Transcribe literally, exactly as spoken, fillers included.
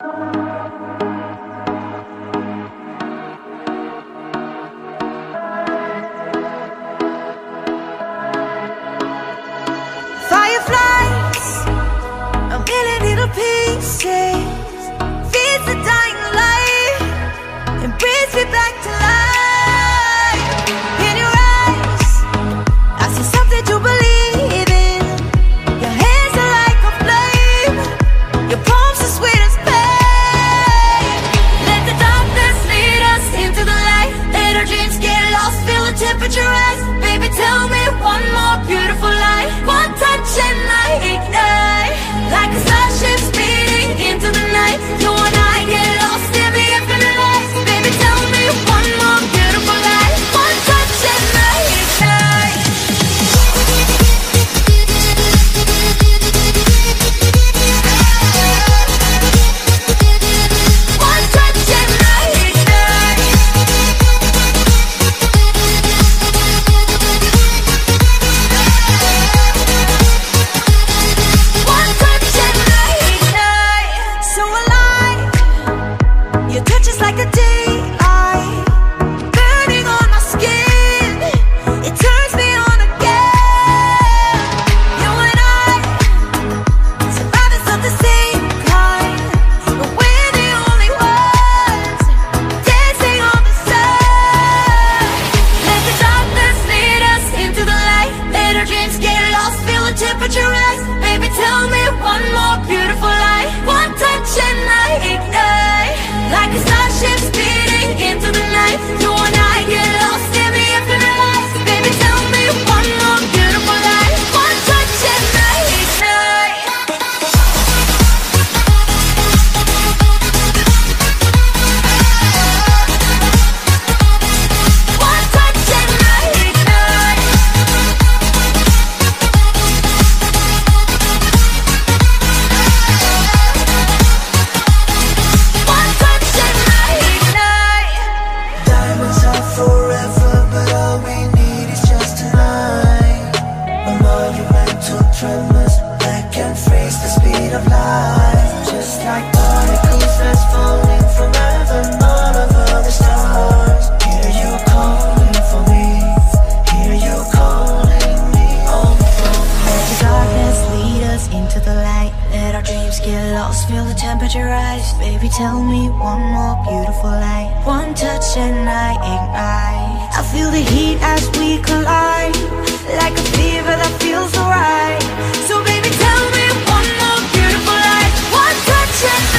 Fireflies, a million little pieces, feeds the dying light and brings me back to life. In your eyes, I see something to believe in. Your hands are like a flame, your palms are sweet as pain. Let the darkness lead us into the light. Let our dreams get lost, feel the temperature rise. Baby, tell me one more beautiful lie. One touch and I ignite, like a starship speeding into the night. You and I get lost in the infinite lights. Baby, tell me one more beautiful lie. One touch and I ignite. One touch and I ignite. One touch and I ignite. So alive, your touch is like a daylight, burning on my skin. It turns me on again. You and I, survivors of the same kind, but we're the only ones dancing on the sun. Let the darkness lead us into the light. Let our dreams get lost, feel the temperature rise. Baby, tell me one more beautiful lie. One touch and I ignite, like a starship speeding into the night. You and I get lost in the infinite lights. Baby, tell me one more beautiful lie. One touch and I ignite. One touch and I ignite. One touch and I ignite. Diamonds are forever, but all we need is just tonight. A monumental tremors that can freeze the speed of light. Just like particles that's falling from heaven, all over the stars. Hear you calling for me, hear you calling me on the phone. Let the darkness lead us into the light. Let our dreams get lost, feel the temperature rise. Baby, tell me one more beautiful lie. One touch and I ignite. I feel the heat as we collide, like a fever that feels so right. So baby, tell me one more beautiful lie. One touch and